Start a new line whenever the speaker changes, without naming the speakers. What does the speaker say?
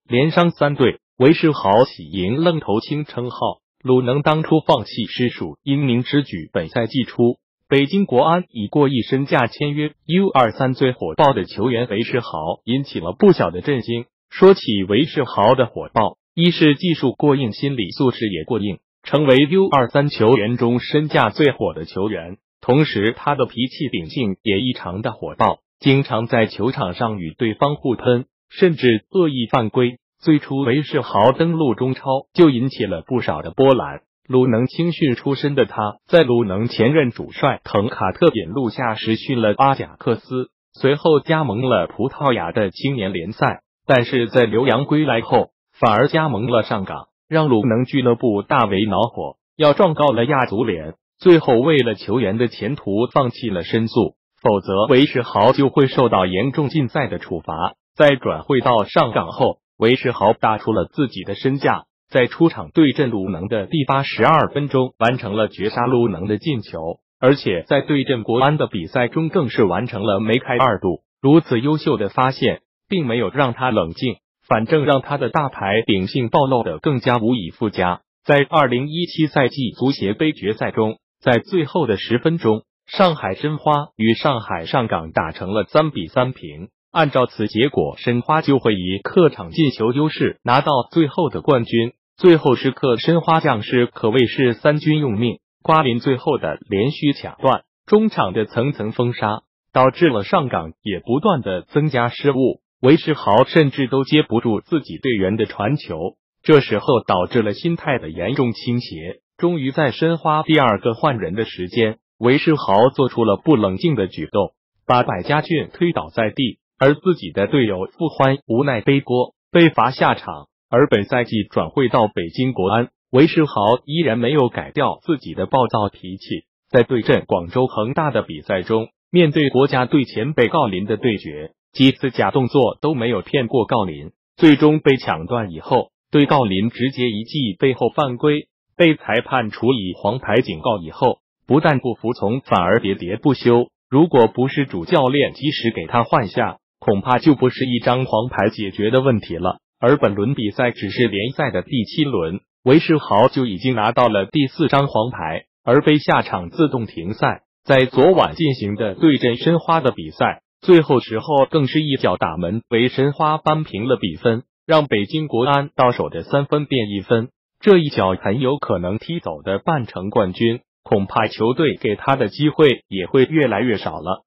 连伤3对，韦世豪喜迎愣头青称号。鲁能当初放弃师属英明之举，本赛季初，北京国安以过亿身价签约 U23 最火爆的球员韦世豪，引起了不小的震惊。说起韦世豪的火爆，一是技术过硬，心理素质也过硬，成为 U23 球员中身价最火的球员。同时，他的脾气秉性也异常的火爆，经常在球场上与对方互喷，甚至恶意犯规。最初韦世豪登陆中超就引起了不少的波澜。鲁能青训出身的他，在鲁能前任主帅滕卡特引路下实训了阿贾克斯，随后加盟了葡萄牙的青年联赛。但是在留洋归来后，反而加盟了上港，让鲁能俱乐部大为恼火，要状告了亚足联。最后为了球员的前途放弃了申诉，否则韦世豪就会受到严重禁赛的处罚。在转会到上港后，韦世豪打出了自己的身价，在出场对阵鲁能的第82分钟完成了绝杀鲁能的进球，而且在对阵国安的比赛中更是完成了梅开2度。如此优秀的发现并没有让他冷静，反正让他的大牌秉性暴露的更加无以复加。在2017赛季足协杯决赛中，在最后的10分钟，上海申花与上海上港打成了3-3平。按照此结果，申花就会以客场进球优势拿到最后的冠军。最后时刻，申花将士可谓是3军用命。瓜林最后的连续抢断，中场的层层封杀，导致了上港也不断的增加失误。韦世豪甚至都接不住自己队员的传球，这时候导致了心态的严重倾斜。终于在申花第2个换人的时间，韦世豪做出了不冷静的举动，把百家俊推倒在地。而自己的队友傅欢无奈背锅，被罚下场。而本赛季转会到北京国安，韦世豪依然没有改掉自己的暴躁脾气。在对阵广州恒大的比赛中，面对国家队前辈郜林的对决，几次假动作都没有骗过郜林，最终被抢断以后，对郜林直接一记背后犯规，被裁判处以黄牌警告以后，不但不服从，反而喋喋不休。如果不是主教练及时给他换下，恐怕就不是一张黄牌解决的问题了。而本轮比赛只是联赛的第7轮，韦世豪就已经拿到了第4张黄牌，而被下场自动停赛。在昨晚进行的对阵申花的比赛，最后时候更是一脚打门，为申花扳平了比分，让北京国安到手的3分变1分。这一脚很有可能踢走的半程冠军，恐怕球队给他的机会也会越来越少了。